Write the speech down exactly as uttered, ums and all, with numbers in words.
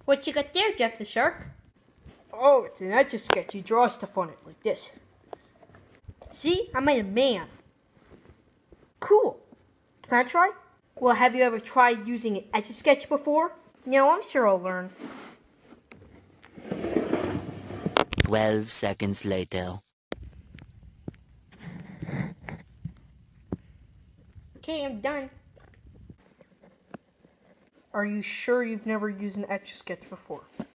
What you got there, Jeff the Shark? Oh, it's an etch-a-sketch. You draw stuff on it like this. See, I made a man. Cool. Can I try? Well, have you ever tried using an etch-a-sketch before? No, I'm sure I'll learn. Twelve seconds later. Okay, I'm done. Are you sure you've never used an etch-a-sketch before?